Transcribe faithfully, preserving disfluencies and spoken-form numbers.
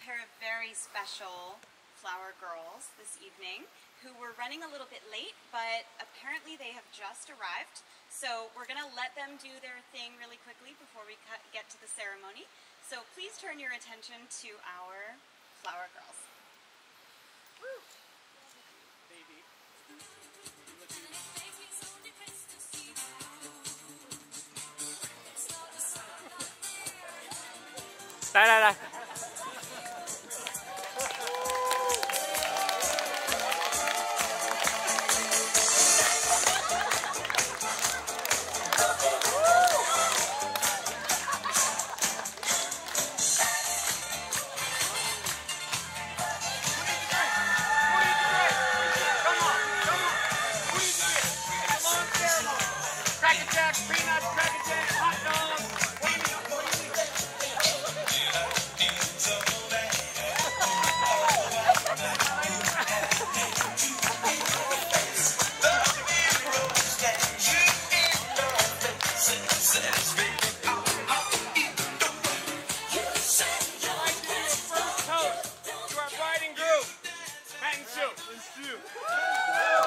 pair of very special flower girls this evening who were running a little bit late, but apparently they have just arrived. So we're going to let them do their thing really quickly before we get to the ceremony. So please turn your attention to our flower girls. Woo. Baby. Đây, đây, đây. Cracker Jacks, peanuts, Cracker Jacks, hot dogs. What do you need? What do you need? To our bride and groom, Matt and Sue.